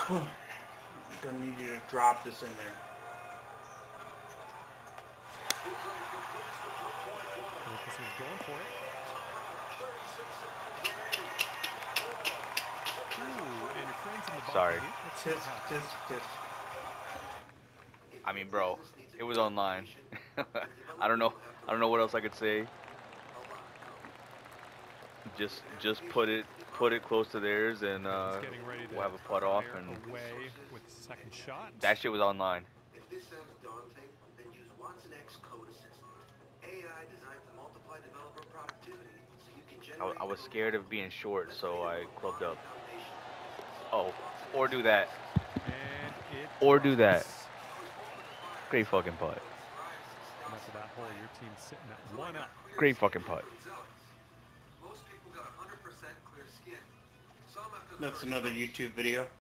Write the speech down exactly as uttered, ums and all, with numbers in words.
Gonna need you to drop this in there. Lucas was going for it. Ooh, and your friends in the Sorry. balcony. Let's see what Just, happens. just, just. I mean, bro, it was online. I don't know. I don't know what else I could say. Just, just put it, put it close to theirs, and uh, He's getting ready to we'll have a putt off. fire And away with the second shot. that shit was online. If this sounds daunting, then use Watson X Code Assist. A I designed to multiply developer productivity so you can I, generate I was code scared of being short, so I clubbed up. foundation. Oh, or do that, And it or do that. drops. Great fucking putt. And after that hole, your team's sitting at one up. Great fucking putt. That's another YouTube video.